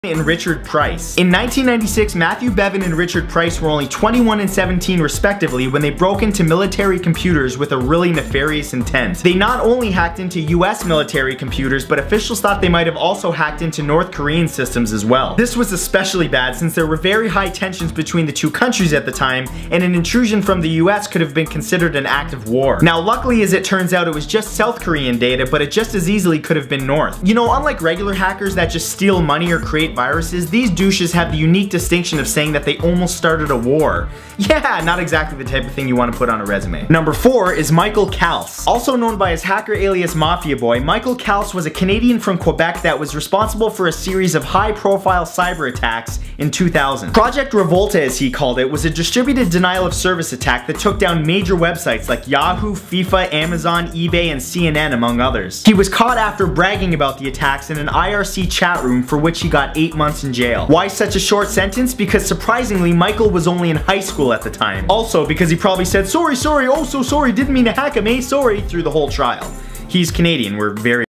and Richard Price. In 1996, Matthew Bevin and Richard Price were only 21 and 17 respectively when they broke into military computers with a really nefarious intent. They not only hacked into US military computers, but officials thought they might have also hacked into North Korean systems as well. This was especially bad since there were very high tensions between the two countries at the time, and an intrusion from the US could have been considered an act of war. Now luckily, as it turns out, it was just South Korean data, but it just as easily could have been North. You know, unlike regular hackers that just steal money or create viruses, these douches have the unique distinction of saying that they almost started a war. Yeah, not exactly the type of thing you want to put on a resume. Number 4 is Michael Kals. Also known by his hacker alias Mafia Boy, Michael Kals was a Canadian from Quebec that was responsible for a series of high-profile cyber attacks in 2000. Project Revolta, as he called it, was a distributed denial of service attack that took down major websites like Yahoo, FIFA, Amazon, eBay, and CNN, among others. He was caught after bragging about the attacks in an IRC chat room, for which he got 8 months in jail. Why such a short sentence? Because surprisingly, Michael was only in high school at the time. Also, because he probably said, sorry, oh so sorry, didn't mean to hack him, sorry, through the whole trial. He's Canadian, we're very